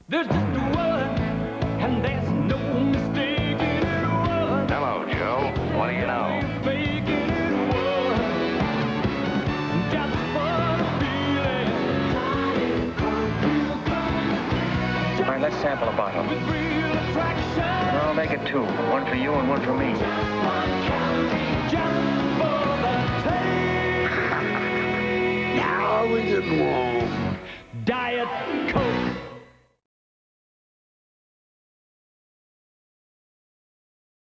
There's just one, and there's no mistaking it one. Hello, Joe. What do you know? Faking it one. Just for the feeling. All right, let's sample a bottle. With real attraction. I'll make it two. One for you and one for me. Just for the taste. Now we're getting warm. Diet Coke.